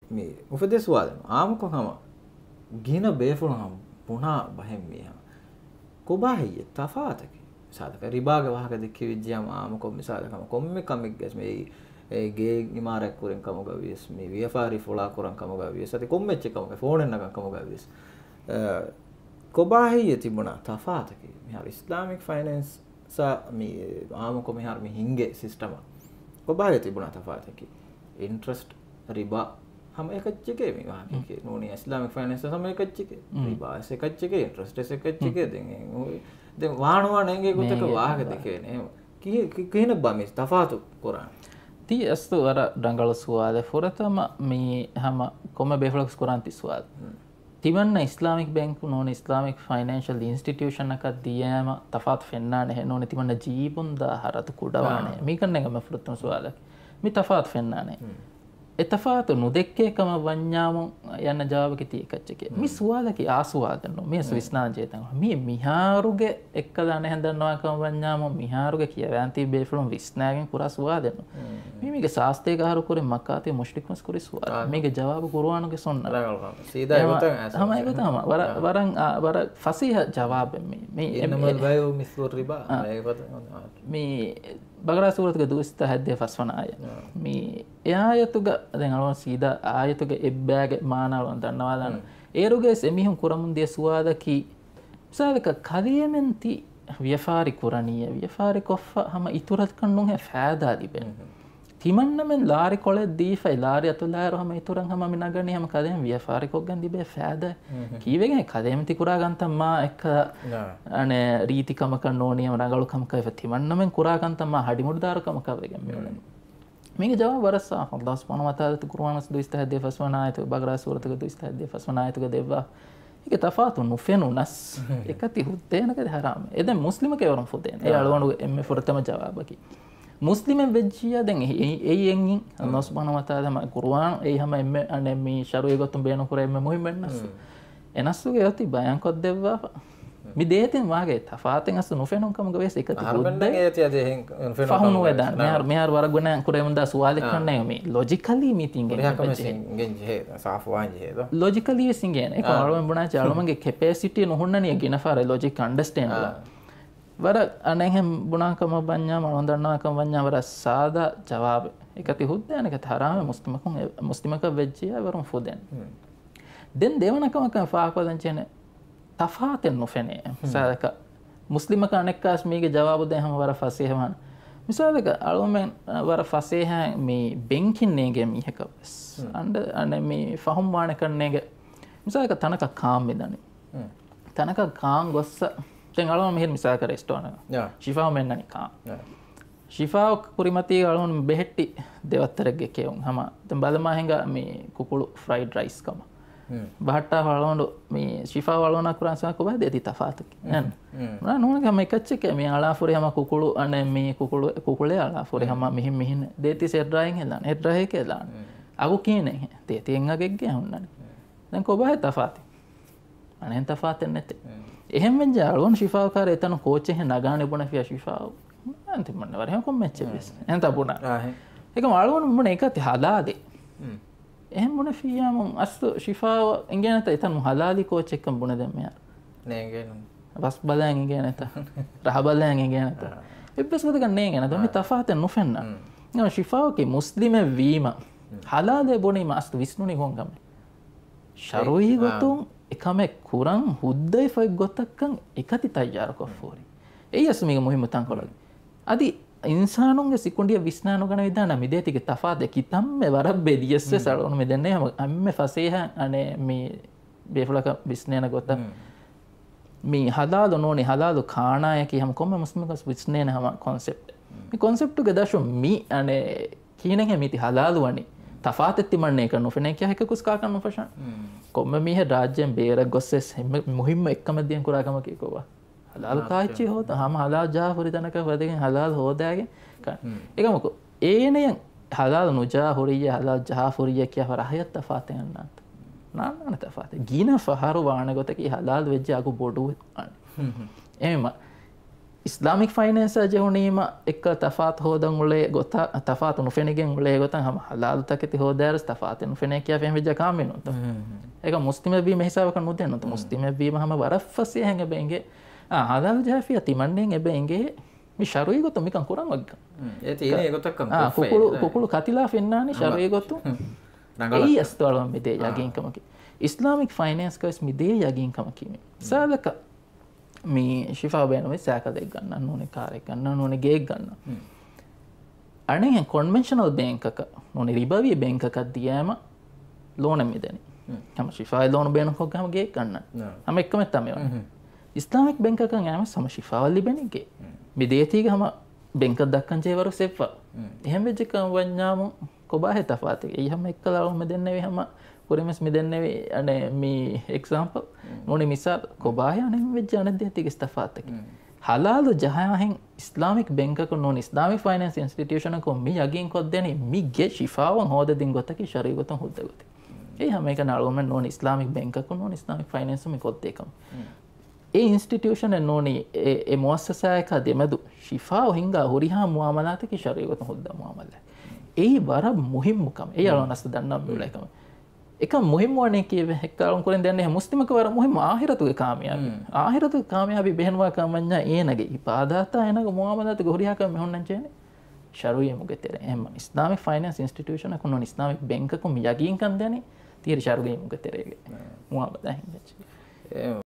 මේ උපදේශවාද ආමකම ගින බේෆුණම් පුනා බහෙන් මියා කොබාහිය තෆාතක සාදක රිබාග වහක දෙක විද්‍යාම ආමකොම් මිසාලකම කොම්මෙ කමෙක් ගැස් මේ ගේ ඉමාරක් කුරෙන් කම ගවිස් මේ වියෆාරි ෆොලා කුරන් කම ගවිස් සති කොම්මෙච්ච කම ෆෝන් එකක් කම ගවිස් කොබාහිය තිබුණා තෆාතක මිහාර ඉස්ලාමික් ෆයිනෑන්ස් සා මේ ආමකොම් මිහාර මේ හිංගේ සිස්ටම කොබාහිය තිබුණා තෆාතක ඉන්ට්‍රස්ට් රිබා हम एकच्चे में वहाँ के नोनी इस्लामिक फाइनेंस हम एकच्चे रिबा से एकच्चे इंटरेस्ट से एकच्चे देंगे दे वाणवा नेंगे को तक वाह के देखे ने की न बा में तफात कुरान ती अस्तु अरा डंगल सुवाद फुरतम मी हम कोमे बेफलक्स कुरान ती सुवाद तिमन इस्लामिक बैंक नोनी इस्लामिक फाइनेंशियल इंस्टीट्यूशन का दियाम तफात फेन्ना ने नोनी तिमन जीबुन दा हरत कुडवाने मी कन्ने गम फुरतम सुवाद मी तफात फेन्ना ने එතෆාතු නුදෙක්කේකම වඤ්ඤාම යන ජවාබක තිය එකච්චකේ මේ සුවාදකි ආසුවාදනෝ මේ විස්නාන් චේතන මේ මිහාරුගේ එක්කදාන හඳනවා කම වඤ්ඤාම මිහාරුගේ කියවන්ති බේෆලොන් විස්නාගෙන් පුරා සුවාදනෝ මේක සාස්තේක හරු කුරේ මක්කාතේ මුෂ්ටික්මස් කුරේ සුවාද මේක ජවාබ කුර්ආනුගේ සොන්න සීදා ඒකතන් තමයි ඒකතම වරන් වර ෆසීහ ජවාබ මේ ඉන්නමල් වයෝ මිස්වර් රිබා ඒකත මේ බගරා සූරතුක දුස්ත හැද්දේ ෆස්වන ආය මේ එයායතුග දැන් අලුවන් සීදා ආයතුග එබ්බෑගේ මානවලන් දන්නවා දාන ඒරුගේ එමිහුන් කුරමුන් දිය සුවාදකි සාදක කලියමෙන්ති ව්‍යෆාරි කුරණීය ව්‍යෆාරි කොෆ හැම ඉතුරත් කන්නුන් හැ ෆෑදා දිබෙන තිමන්නමෙන් ලාරි කොලේ දීෆයි ලාරි අතුලාර හැම ඉතුරන් හැම මිනගන්නේ හැම කදෙන් ව්‍යෆාරි කොග්ගන් දිබේ ෆෑදා කීවෙගෙන කදෙමති කුරා ගන්තම් මා එක අනේ රීතිකම කන්නෝනියම රඟලුකම කයිව තිමන්නමෙන් කුරා ගන්තම් මා හඩි මුඩදාරකම කවෙගෙන මෙවලන මේක ජවාබ වරසා අල්ලාහ් සුබ්හානහු වතාලා කුර්ආනස් දුස්තහද්දේ ෆස්වනායතු බගරා සූරතුක දුස්තහද්දේ ෆස්වනායතුක දෙවා ඒක තෆාතු නුෆෙනුනස් එකති හුද්දේනක හරාම එදෙන් මුස්ලිම කේවරම් ෆුදේන ඒ අලවණු එම්මේ ෆුරතම ජවාබකි මුස්ලිම වෙජ්ජියා දැන් එයියෙන් අල්ලාහ් සුබ්හානහු වතාලා කුර්ආන ඒ හැම එම්මේ අනේ මේ ශරුවේ ගොතුම් බේන කුරේ එම්මේ මුහිම්මන්නස් එනස්සුගේ යති බයන් කොත් දෙවා mi deetin waage tafaten asu nufenun kam gaves ekati harbenne eti ade hen nufenun fahunu wedan mehar waraguna kuremunda suwale kanne me logically meeting ngen je safu anje do logically singen ek arwen buna chalumange capacity nohonnani gina fare logic understand la war anehem buna kam banya malondanna kam banya war saada jawab ekati huddan ek tharame muslimaka vejjiya warum fuden den devanakam ka faakodan chene තෆාතෙන් නොෆෙනේ මිසාලක මුස්ලිමක අනෙක්කාස් මේගේ ජවාබ දෙන හැම වර ෆසීහමන් මිසාලක අලුමෙන් වර ෆසීහ මේ බෙන්කින් නේගේ මිහකවස් අnder අනේ මේ ෆහම් වාණ කන්නේගේ මිසාලක තනක කාම් මෙදනි තනක කාම් ගොස්ස දැන් අලුම මෙහෙ මිසාලක restaurant ෂිෆා මෙන්නනි කාම් ෂිෆා කුරිමති අලුම බෙහෙට්ටි දෙවත්තරගේ කෙවුන් හැම දැන් බලමා හංග මේ කුකුළු ෆ්‍රයිඩ් රයිස් කම bahata walondu mi shifa walona kuran sa ko bade ti tafatu nan na nuna kama ikacche mi ala fure hama kukulu ane mi kukule ala fure hama mihin deti se drawing helan e drahe ke lan agu kine te tienga gegge hunnan dan ko bahe tafati anen tafaten nete ehem men jalon shifa kare etanu coach he nagane buna fiya shifa anti man war he ko mecche bes enta buna ekam alwon mun ekati halade එහෙම මොන ෆියාම අස්තු ෂිෆාව ඉංගනත එතන හලාලි coach එකම් බුණ දෙම යා නේ ගෙන bus බලයන් ඉංගනත රහ බලයන් ඉංගනත එබ්බස් වද ගන්නේ ගෙන දොනි තෆාත නොෆෙන්න නෝ ෂිෆාව කි මුස්ලිම වීම හලාලේ බොනි මාස්තු විස්නුනි හොංගම ශරුයි ගොතුන් එකම කුරන් හුද්දයි ෆයි ගොතක්කන් එකති තයාර කොෆෝරි එයස් මේක මුහිම තන් කොලග අදි ඉන්සානුන්ගේ සිකුණ්ඩිය විස්නානු ගන විදාන මිදේතිගේ තෆාද කිතම්මෙ වරබ් බෙදියස්ස සලවන මෙදන්නේ අම්මෙ ෆසීහ අනේ මේ බේෆලක විස්නේන ගොත මේ හදාදු නෝනි හදාදු කානායකි හැම කොම්ම මුස්ලිමකස් විස්නේන හැම concept මේ concept එක දශෝ මි අනේ කීනෙන් මිති හදාදු වනි තෆාත් එත්තිමන්නේ කරනු ෆෙනේ කිය එක කුස්කා කරනු ෆෂන් කොම්ම මිහ රාජ්‍යයෙන් බේර ගොස්සෙස් මුහිම්ම එක්කම දියන් කුරාගම කීකෝවා हलाल काची होता हम हलाल जाफरी तनक वदගෙන් हलाल හොදාගෙන ඒකමක ඒනේ हलाल නුජාහුරිය हलाल ජාෆුරිය කිය වරහයත් තෆාතෙන් නන්ත නාන තෆාත ගින ෆහරු වාණ ගොතකි हलाल වෙජ්ජ අකු බොඩු එහෙම ඉස්ලාමික් ෆයිනන්ස් ජෙහුණීම එක්ක තෆාත් හෝදන් උලේ ගොත තෆාත් උනුෆෙනිගෙන් උලේ ගොතන් හම හලාල් තකති හෝදාරස් තෆාත් උනුෆෙනේ කියා ෆෙම් විජ කාමිනුත් ඒක මුස්ලිම වීම හිසාවක නුදෙන්නත මුස්ලිම වීම හැම වරෆස්සේ හැංග බෙන්ගේ හලාල් ජාෆිය තිමන්නෙන් එබෙන්ගේ මේ ශරුයි ගොත මිකන් කුරන් වග්ග ඒ තියෙන ඒගොතක්කම් කුකුළු කතිලා ෆෙන්නානි ශරුයි ගොතු ඒ අස්තවලම මිදේ යගින්කමකි ඉස්ලාමික් ෆයිනන්ස් කස් මිදේ යගින්කම කීමේ සාදක මේ ශිෆා බෑනුවේ සෑකදෙක් ගන්න ඕනේ කාරෙක් ගන්න ඕනේ ගේක් ගන්න අනේ කොන්වෙන්ෂනල් බැංක් එක ඕනේ රිබවි බැංක් එකක් දියාම ලෝන මිදෙනි හැම ශිෆා ලෝන බෑන හොගම ගේක් ගන්න හැම එකම තමයි ඉස්ලාමික් බැංක් එකෙන් යාම සම ශිෆා ලිබෙනගේ මිදේතිගේ හැම බැංක් දක්කන් ජේවරු සෙප්පා එහෙම වෙච්ච කම් වඤ්ඤාම කොබා හෙතපාත ඒ හැම එක්කලා මෙදෙන්නේ හැම පුරමස් මෙදෙන්නේ අනේ මේ එක්සාම්පල් මොනේ මිසාල් කොබාය අනේ වෙච්ච අනද්දේතික ඉස්තෆාතක හලාල් ජහයන් ඉස්ලාමික් බැංක් එක නොන ඉස්ලාමික් ෆයිනෑන්ස් ඉන්ස්ටිටියුෂන් එක කොම්මි යගින් කොත් දෙනේ මිගේ ශිෆාවන් හොද දින් ගොතකි ශරීර ගොතන් හොද ගොතේ ඒ හැම එක නාලුම නොන ඉස්ලාමික් බැංක් එක නොන ඉස්ලාමික් ෆයිනෑන්ස් මේ කොත් දෙකම ඒ ඉන්ස්ටිටියුෂන් එක නොනි ඒ මුඅස්සසා එක දෙමදු ශිෆා හින්ගා හොරිහා මුආමලාතක ශරීර ගොතන් හොද මුආමලා ඒ වර මුහිම්මුකම ඒ අලනස් දන්නම් මෙලකම එක මුහිම් වනේ කියව හෙක්කාරුන් කරෙන් දෙන්නේ මුස්ලිමක වර මුහිම් ආහිරතුගේ කාමයාබි ආහිරතු කාමයාබි බෙහෙනවා කමඤ්ඤා ඒනගේ ඉපාදාතා එනක මුආමලාත ගොරියා කම මෙහොන්නන් චේනේ ශරුයේ මුගෙතර එහෙම ඉස්ලාමික් ෆයිනෑන්ස් ඉන්ස්ටිටියුෂන් එක නොන ඉස්ලාමික් බැංක් එක යගින් කන් දෙන්නේ තීර ශරුයේ මුගෙතරේගේ මුආමලා හින්දා